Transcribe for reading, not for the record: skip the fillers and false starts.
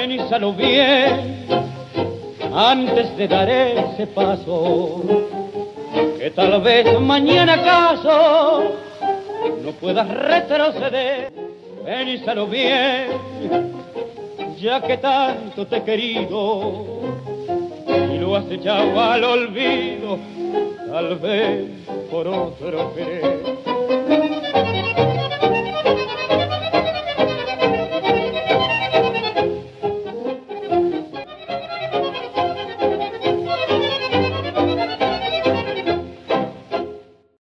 Pénsalo bien antes de dar ese paso, que tal vez mañana acaso no puedas retroceder. Pénsalo bien, ya que tanto te he querido y lo has echado al olvido, tal vez por otro querer.